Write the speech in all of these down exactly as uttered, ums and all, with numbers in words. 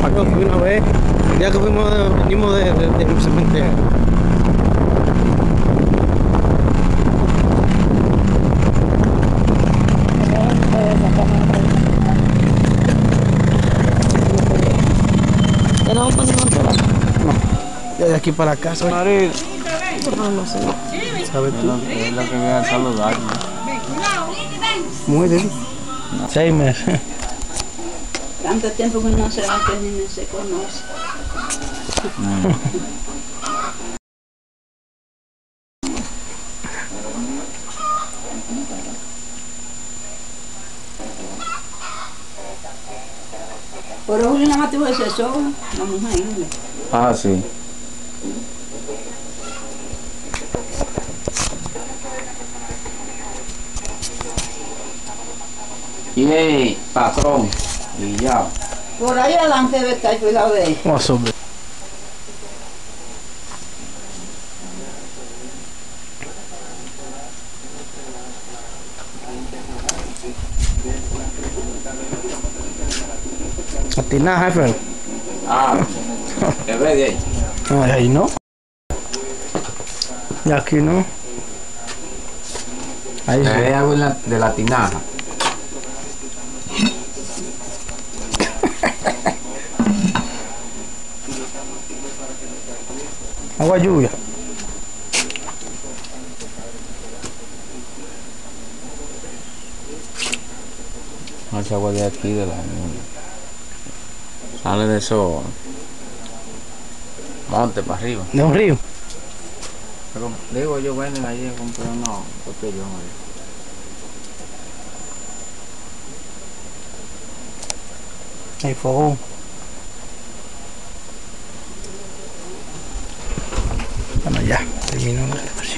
Yo fui una vez, ya que fuimos, venimos de, de, de un cementerio. ¿Ya no vamos a poner más? No, ya de aquí para la casa. Marido. No, no sé. ¿Sabes tú? Es lo que viene a saludar. Muy bien. Seis meses. Tanto tiempo que no se va, que ni se conoce. Pero Julio nada más tuvo ese solo, la mujer. Ah, sí. Y hey, patrón, y ya. Por ahí adelante está el cuidado de él. Vamos a subir. A ti nada, jefe. Ah, ¿te ves de ahí? No, de ahí no. Y aquí no. Ahí Te sí. ves algo de la, de la tinaja. Agua lluvia. No es agua de aquí, de la... Sale de eso... Monte para arriba. De un río. Pero, digo, yo venden ahí a comprar unos botellón ahí. Hay fogón. Bueno, ya, terminó la grabación.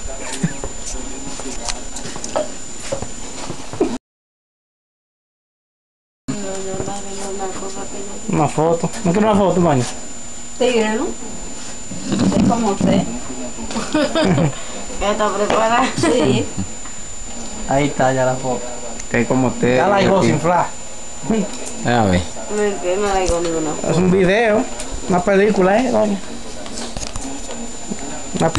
Una foto. ¿No quiero una foto, baño? Tigre, ¿no? Es como usted. ¿Ya está preparada? Sí. Ahí está ya la foto. Que como usted... Ya la dijo sin flash. A ver. No, no le digo ninguna. Es un video, una película, ¿eh? Doña? Una...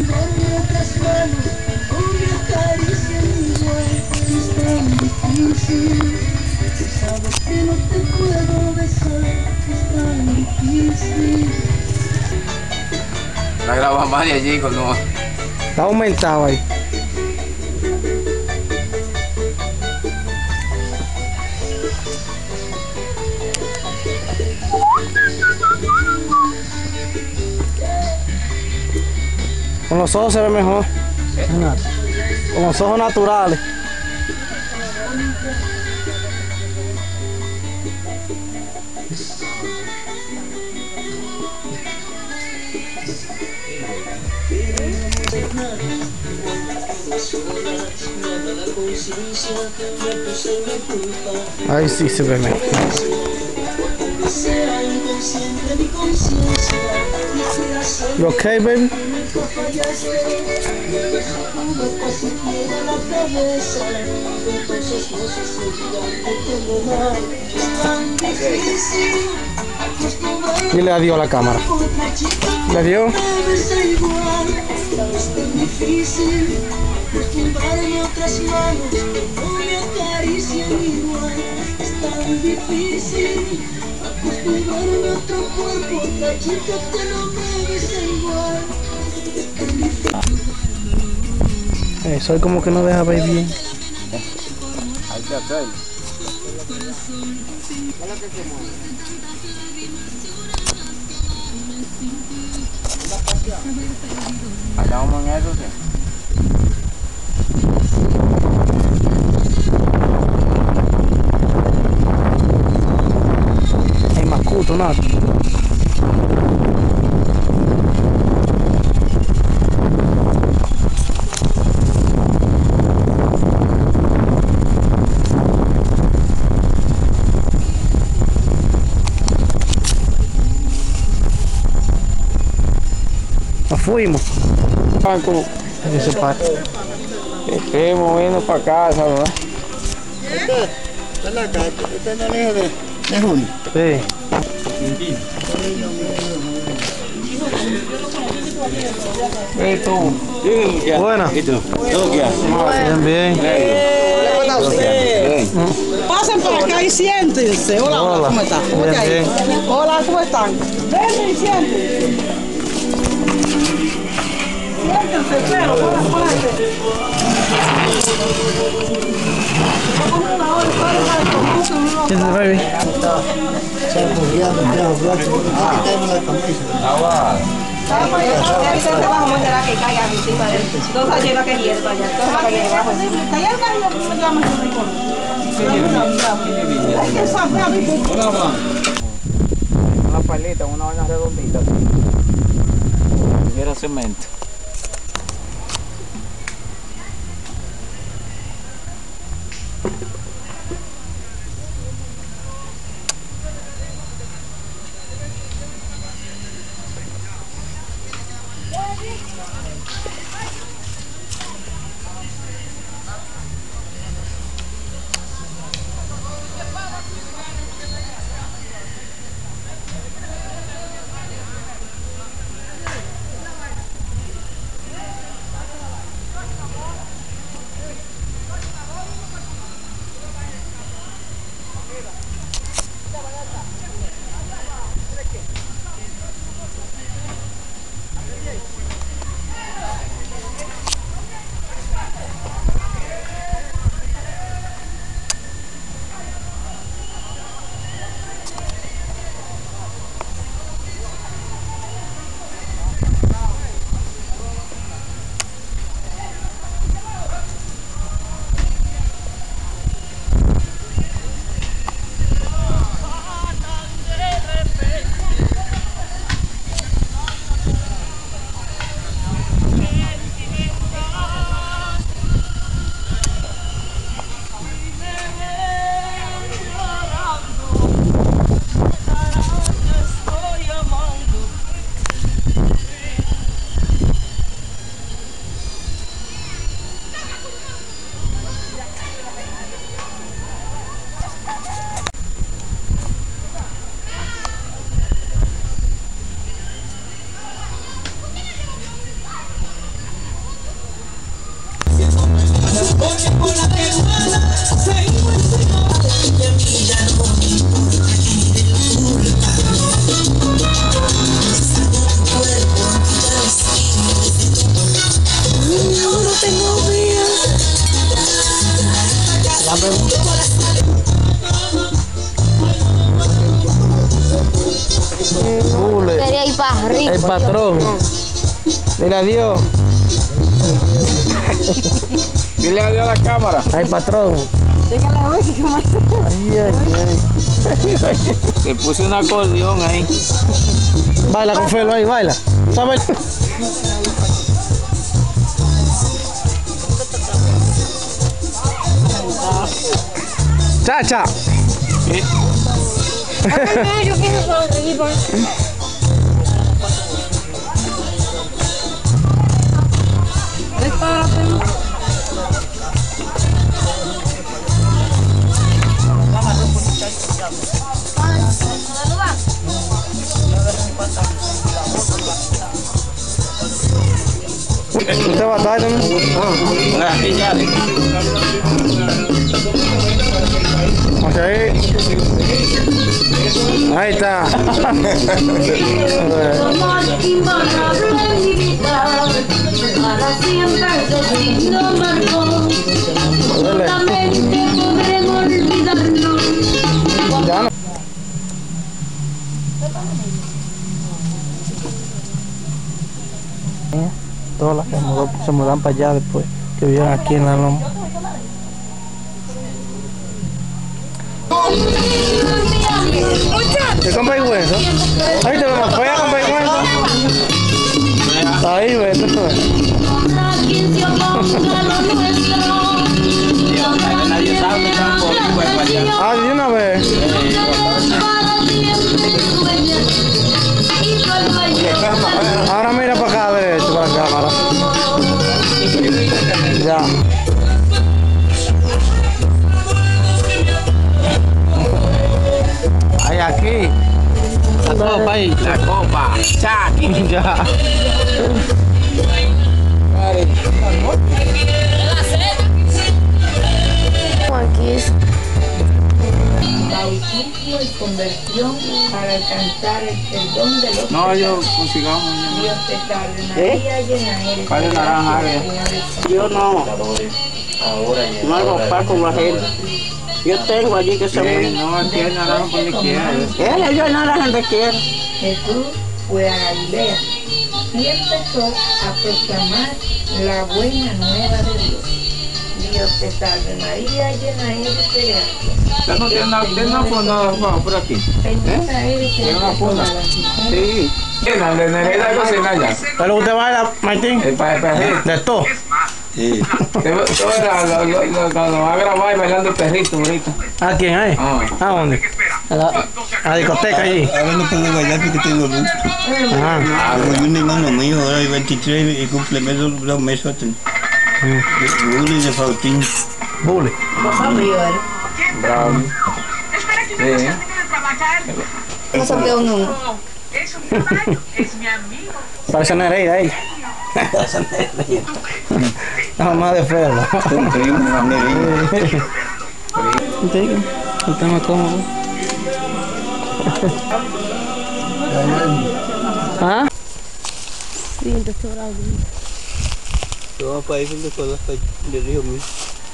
La graba más de allí con no... Está aumentado ahí. Con los ojos se ve mejor. Con los ojos naturales. Ahí sí se ve mejor. You okay, baby? Dile adiós a la cámara. ¿Le adiós? Acostumbrarme a otras manos que no me acaricien igual. Es tan difícil acostumbrarme a otro cuerpo, otra chica que no me besa igual. Es tan difícil. Eh, soy como que no deja ver bien. Hay que hacerlo. Andamos en eso, sí. Hay Macuto, nada. Nos fuimos. Banco. Ese parte. Estoy moviendo para casa, ¿verdad? Esta es la calle, esta es la hija de, de Julio. Sí. ¿Y tú? Buena. ¿Y tú? ¿Todo qué haces? Bien, bien. Pasen por acá y siéntense. Hola, hola, Hola. ¿cómo están? ¿Cómo te ha Bien, ido? Hola, ¿cómo están? Ven y siéntense. Siéntense, pero, hola, hola. ¿Qué es baby? Una palita, una vaina redondita. Era cemento. Bule. Quería ir para arriba. El patrón. Dile adiós. Dile adiós a la cámara. Ay, patrón. Ay, ay, ay. Le puse un acordeón ahí. Baila con Felo ahí, baila. ¿Sabes? Chacha. Yo quiero para arriba. ¿Usted va a estar también? Ok. Ahí está. Somos imborrables en mi vida, para siempre ese signo marcó. Solamente podremos olvidarlo. Ya no. Todas las que mudó- se mudan para allá después, que vivían aquí en la loma. ¿Te compras hueso? Ahí te vemos, voy a comprar hueso. Ahí, ve, esto es. Habrá quien se oponga a lo nuestro. Nadie sabe tampoco. Ah, de una vez. Para siempre sueña. Y cuando hay Ahora mira para acá, derecho, para la cámara. Ya. Ahí aquí. copa ahí. La copa. Chaki. Ya. Aquí es. Bautismo y conversión para alcanzar el perdón de los No, yo pecados. consigamos. Dios te salve María, llena eres Padre de naranja, gracia, eh. el Señor es contigo. Yo no, no hago par con la gente. Yo tengo allí que se Sí, me... no, aquí hay naranja por donde quiera. Él, yo no la gente quiere. Jesús fue a Galilea y empezó a proclamar la buena nueva de Dios. Dios te salve María, llena eres de gracia. ¿Usted no tiene una, tiene una funda por aquí? Bendita eres ¿Tiene una entre funda? todas las mujeres. Sí. Llena, de Nereida de cocina ya. Pero usted baila, Martín. El pa- el perrito. De todo. Sí. Te- Tú verás lo, lo, lo, cuando va a grabar bailando el perrito ahorita. ¿A quién hay? Ah. ¿A dónde? A la, a la discoteca allí. Ahora no puedo bailar porque tengo luz. Ajá. Como un hermano mío, ahora hay veintitrés y cumple meses, dos meses. De Uli y de Fautín. Bully. Bravo. Sí. No se ve uno. Parece Nereida ella. La mamá de feo. Un primo, una negrita. Está más cómodo. ¿Ah? Sí, entonces ahora. Yo voy para ahí donde todo está de río mío.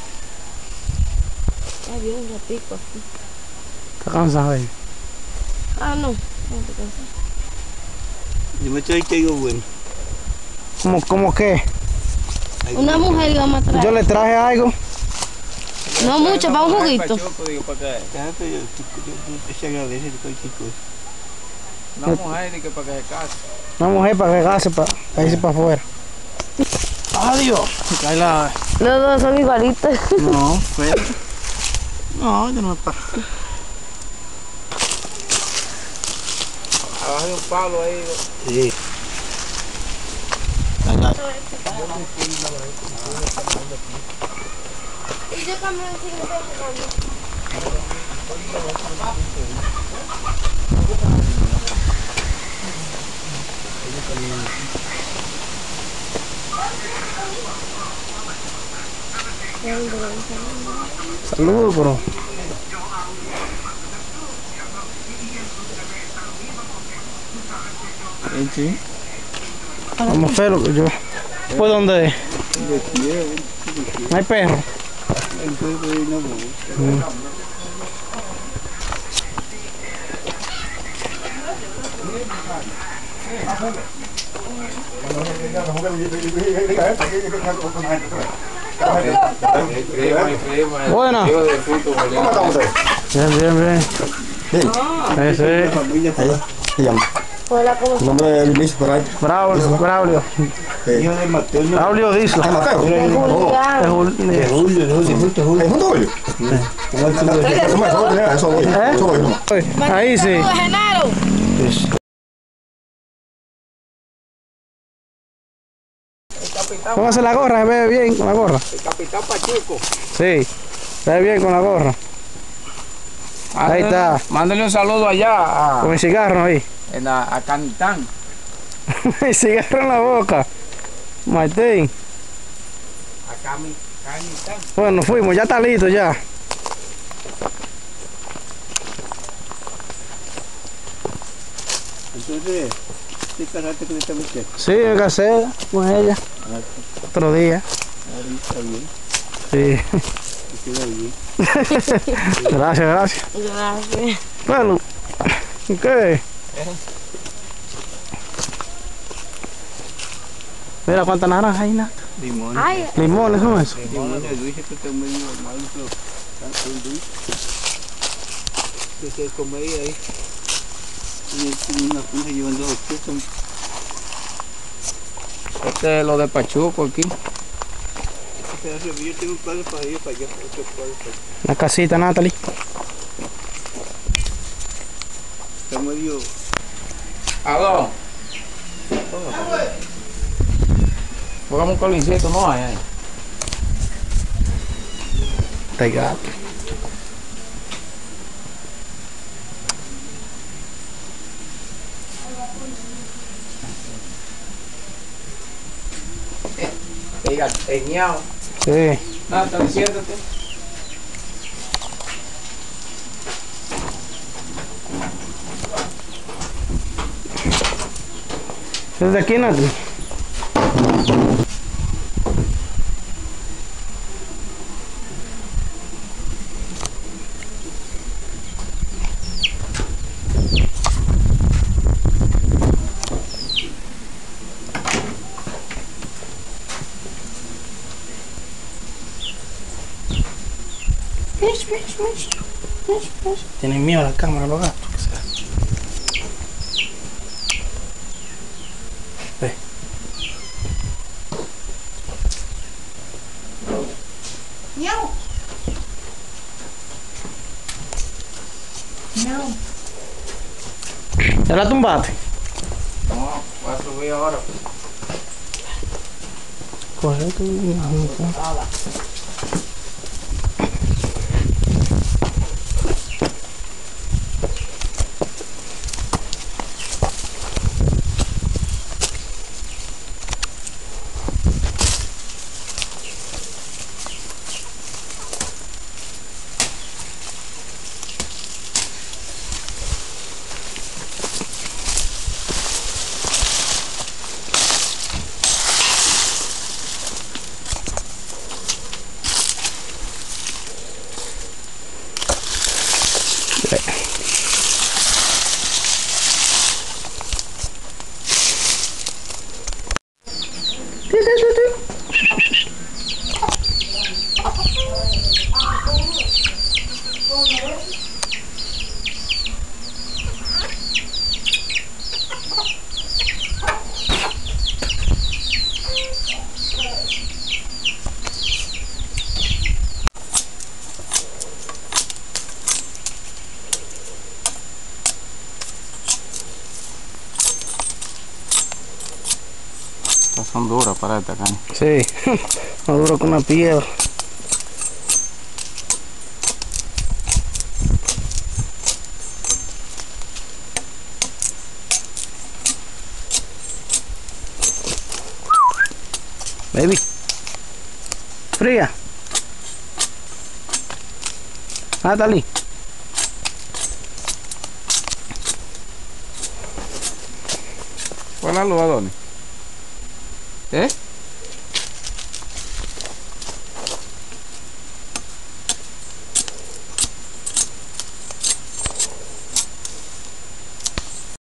Había un ratico aquí. Está cansado ahí. Ah, no. No te cansas. Yo me traí que digo bueno. ¿Cómo, cómo qué? Una mujer iba a traer. Yo le traje algo. No mucho, para un juguito. Ah, pero yo, yo, yo se agradece de cualquier cosa. Una mujer y que para que se case. Una mujer para regarse, para, para irse para afuera. Adiós. Se cae la... Los dos son igualitos. No, feo. No, yo no me paro. Abajo de un palo ahí. Sí. Saludos, bro. Sí. Vamos a hacerlo. Yo. ¿Por dónde? No hay perro. Mm. Buena. Bien, bien, bien. Sí, sí. Se llama. Hola, ¿cómo El nombre de Luis por ahí. Braulio, Braulio. Hijo de Mateo. Braulio Diso. Ah, Mateo. Es Julián? Jul- De Julio, de Julio, junto, Julio. ¿Es junto Julio? Eso voy. Eso voy nomás. Ahí sí. Genaro. Póngase la gorra, se ve bien con la gorra. El capitán Pachuco. Sí, se ve bien con la gorra. Ahí está. Mándale un saludo allá a, Con el cigarro ahí. en la, a Canitán. El cigarro en la boca. Martín. A Cami, Canitán. Bueno, fuimos, ya está listo ya. Entonces, ¿qué carácter con esta muchacha? Sí, me casé con ella. Otro día. Ahí está bien, Sí. queda bien. Gracias, gracias. Gracias. Bueno, ¿qué? Mira cuántas naranjas hay, Nata. Limón. Ay, Limones son esos. Limón de dulce que está medio mal, pero tanto el dulce. Que se come ahí. Y tiene una punta llevando dos quesos. Este es lo de Pachuco aquí. Yo tengo un cuadro para ir para allá, otro cuadro para allá. La casita, Natalie. Está medio... Aló. Pongamos un colincito, no hay. ahí. Está gato. Diga, peñado. Sí. No, está siéntate. Desde aquí, Nati. Tienen miedo a la cámara los gatos, ¿qué será? Ve. Miau. Miau. ¿Ya la tumbaste? No, voy a subir ahora. Coge tu... Son duras para esta caña. Sí, más duro que una piedra. Baby. Fría. Ah, Tali. ¿Cuál es la luz, Adonis? ¿Eh?